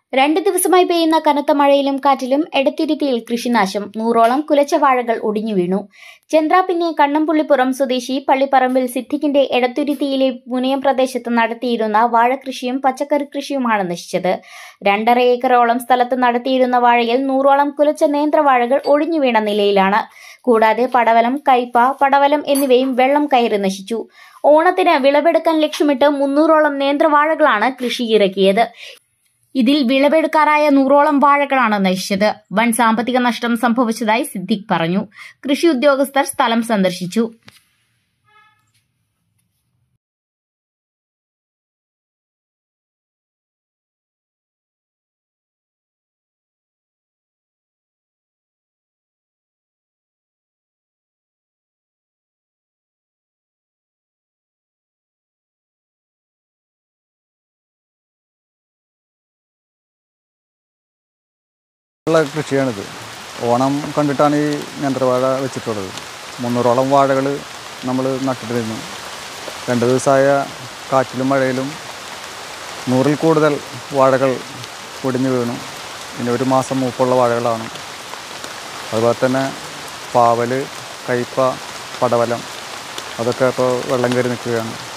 2 ദിവസമായി പെയ്യുന്ന കനത്ത മഴയിലും കാറ്റിലും എടത്തിരുത്തിയിൽ കൃഷിനാശം. 100ഓളം കുലച്ച വാഴകൾ ഒടിഞ്ഞു വീണു. ചന്ദ്രാപിന്നി കണ്ണംപുള്ളിപ്പുറം സ്വദേശി പള്ളിപ്പറമ്പിൽ സിദ്ദിഖിന്റെ എടത്തുരുത്തിയിലെ മുനയം പ്രദേശത്ത് നടത്തിയിരുന്ന വാഴകൃഷിയും പച്ചക്കറി കൃഷിയുമാണ് നശിച്ചത്. 2.5 ഏക്കറോളം സ്ഥലത്ത് നടത്തിയിരുന്ന വാഴയിൽ 100ഓളം കുലച്ച നേന്ത്രവാഴകൾ ഒടിഞ്ഞു വീണ നിലയിലാണ്. കൂടാതെ പടവലം, കയ്പ, പടവലം എന്നിവയും വെള്ളം കയറി നശിച്ചു. ഓണത്തിന് വിളവെടുക്കാൻ ലക്ഷ്യമിട്ട് 300ഓളം നേന്ത്രവാഴകളാണ് കൃഷിയിറക്കിയത്. ഇതിൽ വിളവെടുക്കാറായ 100ഓളം വാഴകളാണ് നശിച്ചത്. വൻ സാമ്പത്തിക നഷ്ടം സംഭവിച്ചതായി സിദ്ദിഖ് പറഞ്ഞു. കൃഷി ഉദ്യോഗസ്ഥർ സ്ഥലം സന്ദർശിച്ചു. കൃഷിയാണിത്. ഓണം കണ്ടിട്ടാണ് ഈ നേന്ത്രവാഴ വെച്ചിട്ടുള്ളത്. 300ഓളം വാഴകൾ നമ്മൾ നട്ടിട്ടിരുന്നു. 2 ദിവസമായ കാറ്റിലും മഴയിലും 100ൽ കൂടുതൽ വാഴകൾ പൊടിഞ്ഞു വീണു. ഇനി 1 മാസം മൂപ്പുള്ള വാഴകളാണ്. അതുപോലെ തന്നെ പാവൽ, കയ്പ, പടവലം അതൊക്കെ ഇപ്പോൾ വെള്ളം കയറി നിൽക്കുകയാണ്.